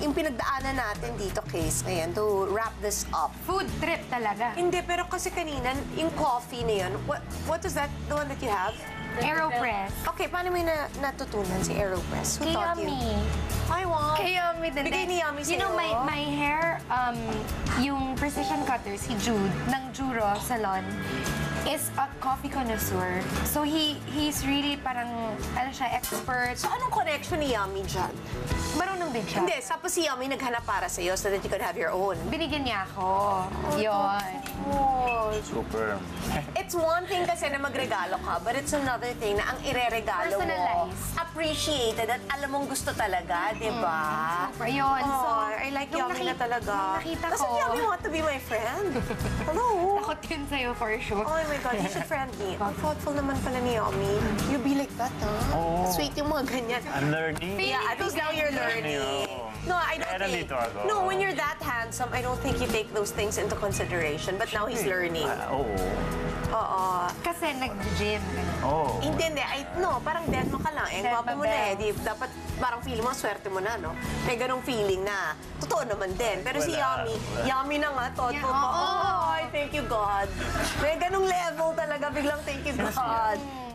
yung pinagdaanan natin dito, Case, ngayon, to wrap this up. Food trip talaga. Hindi, pero kasi kanina, yung coffee na yun, what is that, the one that you have? Aeropress. Okay, paano mo yung natutunan si Aeropress? Who Kay taught you? Yummy. I want. Kay Yummy din. Bigay ni Yummy You know, sa'yo. my hair, yung precision cutter, si Jude, ng Juro Salon, is a coffee connoisseur. So he's really parang, ano siya, expert. So, anong connection ni Yummy dyan? Marunong din siya. Hindi, tapos si Yummy naghanap para sa'yo so that you could have your own. Binigyan niya ako. Yun. Oh, Super. it's one thing kasi na magregalo ka, but it's another thing na ang ireregalo mo, Personalized. appreciated at alam mong gusto talaga, di ba? Super, yun. Oh, So, I like nung Yummy na talaga. nung nakita Kasi ko, Yummy want to be my friend. Hello? ako din sa'yo for sure. Oh my God, you should friend me. Ang thoughtful naman pala ni Yummy. You be like that, huh? Oo. Sweet yung mga ganyan. I'm learning. Yeah, at least now you're learning. No, I don't Kaya think. nandito ako. No, when you're that handsome, I don't think you take those things into consideration. But now he's learning. Oo. Oo. Kasi nag-gym. Oo. Hindi. No, parang dead mo ka lang. Eh, Dead gwapo mo ba, na eh. Bel? Di, dapat parang feeling mo, swerte mo na, no? May ganong feeling na, totoo naman din. Pero si Wala, Yummy, wala. Yummy na nga, thoughtful Yeah, pa. oo. Oh, thank you, God. May ganong level talaga, biglang thank you, God.